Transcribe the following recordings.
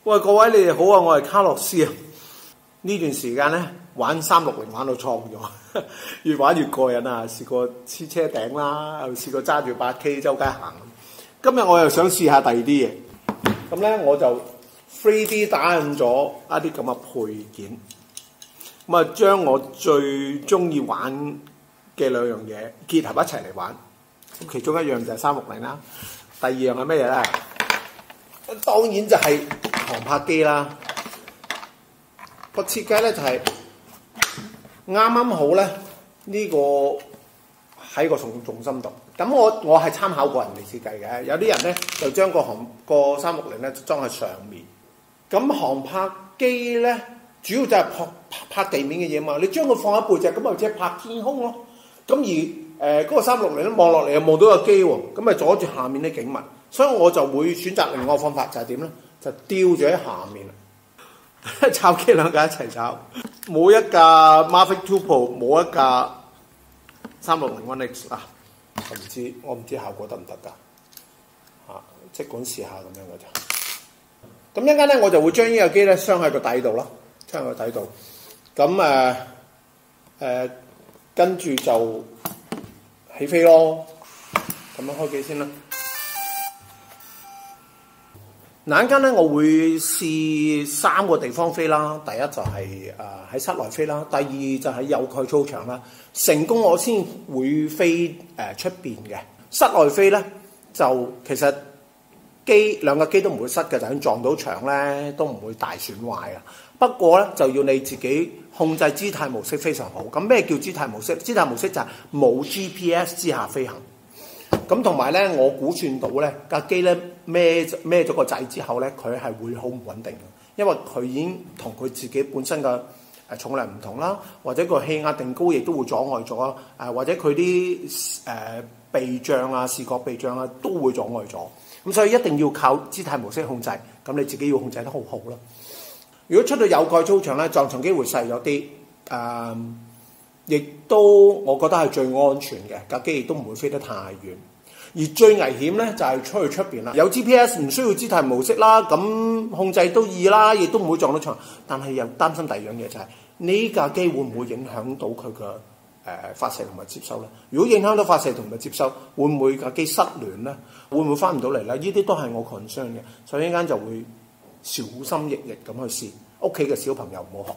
喂，各位你哋好啊，我係卡洛斯啊。呢段時間咧玩360玩到創咗，越玩越過癮啊！試過黐車頂啦，又試過揸住8K 周街行。今日我又想試下第二啲嘢，咁咧我就 3D 打印咗一啲咁嘅配件，咁啊將我最中意玩嘅兩樣嘢結合一齊嚟玩。咁其中一樣就係360啦，第二樣係咩嘢咧？當然就係航拍機啦。個設計咧就係啱啱好咧，呢個喺個重心度。咁我係參考過人哋設計嘅，有啲人咧就將個360咧裝喺上面。咁航拍機咧主要就係拍地面嘅嘢嘛，你將佢放喺背脊，咁咪即係拍天空咯。咁而嗰個360咧望落嚟又望到個機喎，咁咪阻住下面啲景物。所以我就會選擇另外一個方法，就係點咧？就吊住喺下面。炒機兩架一齊炒，冇一架 Mavic 2 Pro， 冇一架360 One X 啊！我唔知效果得唔得㗎？即管試下咁樣嘅咋。咁一陣間咧，我就會將呢個機咧鑲喺個底度咯，鑲喺個底度。咁跟住就起飛咯。咁樣開機先啦。嗱，陣間咧，我會試3個地方飛啦。第一就係喺室內飛啦，第二就係有蓋操場啦。成功我先會飛出邊嘅。室內飛咧就其實兩架機都唔會塞嘅，就算撞到牆咧都唔會大損壞啊。不過咧就要你自己控制姿態模式非常好。咁咩叫姿態模式？姿態模式就係冇 GPS 之下飛行。咁同埋咧，我估算到咧架機咧孭咗個掣之後咧，佢係會好唔穩定嘅，因為佢已經同佢自己本身嘅重量唔同啦，或者個氣壓定高亦都會阻礙咗或者佢啲避障啊、視覺避障啊都會阻礙咗。咁所以一定要靠姿態模式控制，咁你自己要控制得好好啦。如果出到有蓋操場咧，撞牆機會細咗啲，亦都我覺得係最安全嘅，架機亦都唔會飛得太遠。而最危險咧就係出去出邊啦，有 GPS 唔需要姿態模式啦，咁控制都易啦，亦都唔會撞到牆。但係又擔心第二樣嘢就係呢架機會唔會影響到佢嘅發射同埋接收咧？如果影響到發射同埋接收，會唔會架機失聯咧？會唔會翻唔到嚟咧？呢啲都係我 concern 嘅，所以一陣間就會小心翼翼咁去試。屋企嘅小朋友唔好學。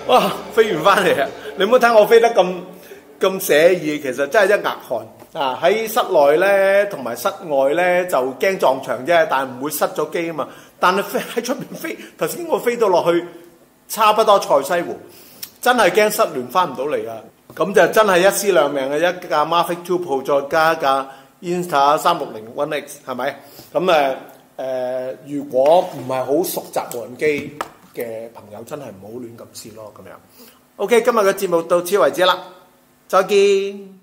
哇！飛完翻嚟啊！你唔好睇我飛得咁寫意，其實真係一額汗啊！喺室內咧同埋室外咧就驚撞牆啫，但係唔會失咗機啊嘛。但係飛喺出邊飛，頭先我飛到落去差不多塞西湖，真係驚失聯翻唔到嚟啊！咁就真係一屍兩命嘅，一架 Mavic 2 Pro 再加一架 Insta 360 One X 係咪？咁如果唔係好熟習無人機嘅朋友，真係唔好亂咁試咯咁樣。OK， 今日嘅節目到此為止啦，再見。